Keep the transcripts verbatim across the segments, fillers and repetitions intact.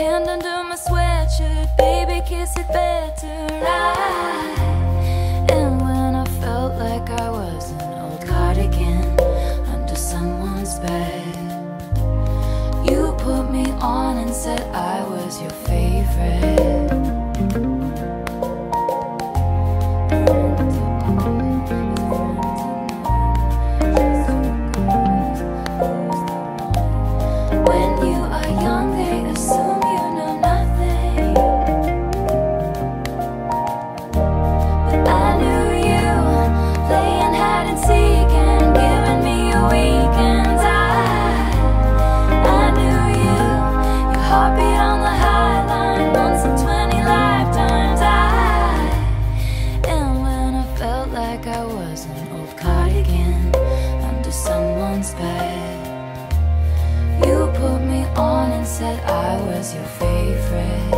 Hand under my sweatshirt, baby, kiss it better, right? And when I felt like I was an old cardigan under someone's bed, you put me on and said I was your favorite. When you are young, they assume you know nothing, but I knew you, playing hide and seek and giving me your weekends. I, I knew you, your heartbeat on the high line, once in twenty lifetimes. I, and when I felt like I was an old cardigan under someone's bed, you put me on and said I was your favorite.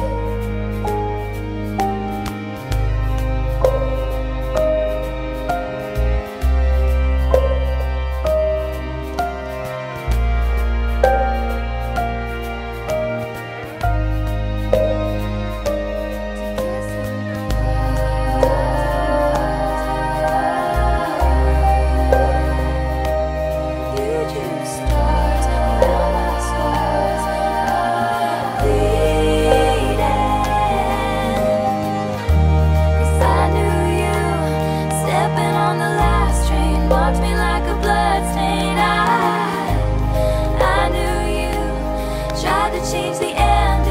Marked me like a bloodstain. I, I knew you tried to change the end.